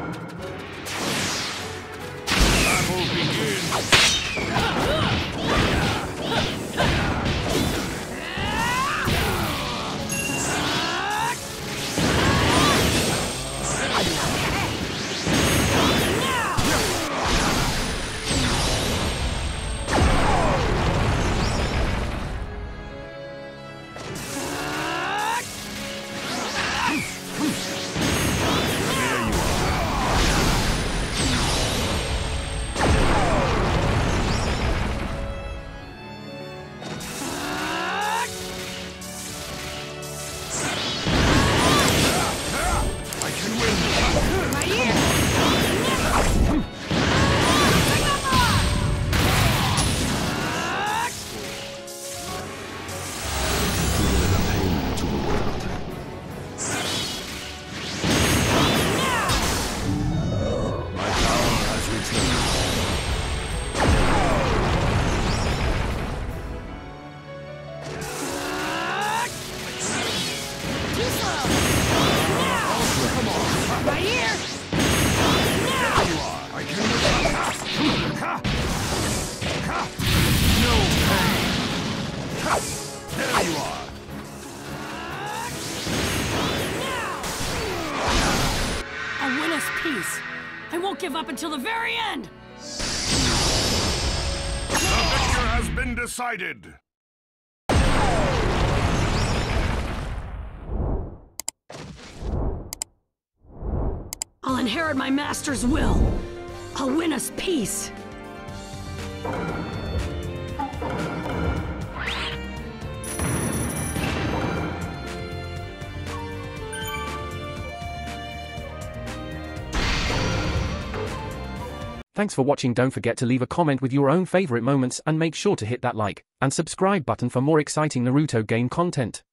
Battle begins! Peace. I won't give up until the very end! The victor has been decided! I'll inherit my master's will. I'll win us peace. Thanks for watching. Don't forget to leave a comment with your own favorite moments and make sure to hit that like and subscribe button for more exciting Naruto game content.